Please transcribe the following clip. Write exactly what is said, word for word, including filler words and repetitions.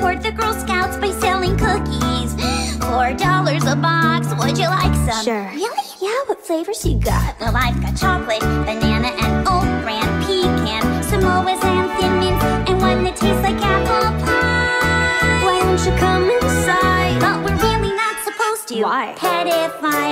support the Girl Scouts by selling cookies. Four dollars a box, would you like some? Sure. Really? Yeah, what flavors you got? Well, I've got chocolate, banana, and oat bran, pecan, Samoas, and thin mints, and one that tastes like apple pie. Why don't you come inside? But we're really not supposed to. Why? Pet if I